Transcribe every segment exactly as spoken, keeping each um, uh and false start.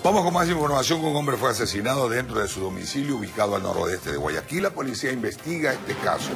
Vamos con más información. Un hombre fue asesinado dentro de su domicilio ubicado al noroeste de Guayaquil. La policía investiga este caso.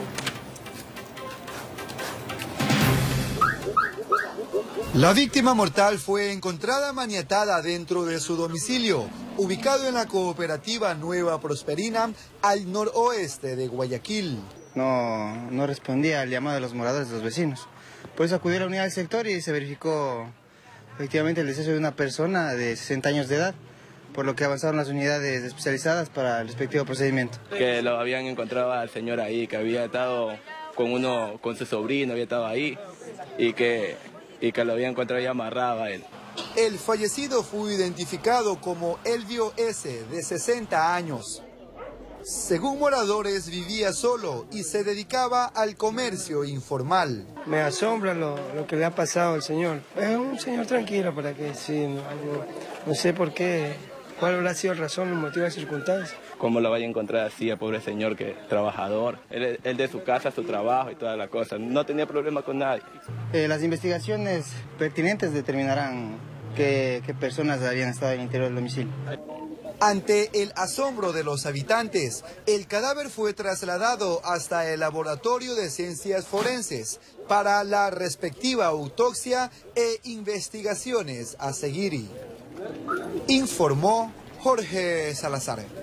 La víctima mortal fue encontrada maniatada dentro de su domicilio, ubicado en la cooperativa Nueva Prosperina, al noroeste de Guayaquil. No, no respondía al llamado de los moradores, de los vecinos. Por eso acudió a la unidad del sector y se verificó efectivamente el deceso de una persona de sesenta años de edad, por lo que avanzaron las unidades especializadas para el respectivo procedimiento. Que lo habían encontrado al señor ahí, que había estado con uno, con su sobrino, había estado ahí, y que, y que lo había encontrado y amarrado a él. El fallecido fue identificado como Elvio S., de sesenta años. Según moradores, vivía solo y se dedicaba al comercio informal. Me asombra lo, lo que le ha pasado al señor. Es un señor tranquilo, para qué decir, no, no sé por qué, cuál habrá sido la razón, el motivo, la circunstancia. ¿Cómo lo vaya a encontrar así, a pobre señor que es trabajador? Él, él de su casa, su trabajo y toda la cosa. No tenía problema con nadie. Eh, las investigaciones pertinentes determinarán qué, qué personas habían estado en el interior del domicilio. Ante el asombro de los habitantes, el cadáver fue trasladado hasta el laboratorio de ciencias forenses para la respectiva autopsia e investigaciones a seguir. Informó Jorge Salazar.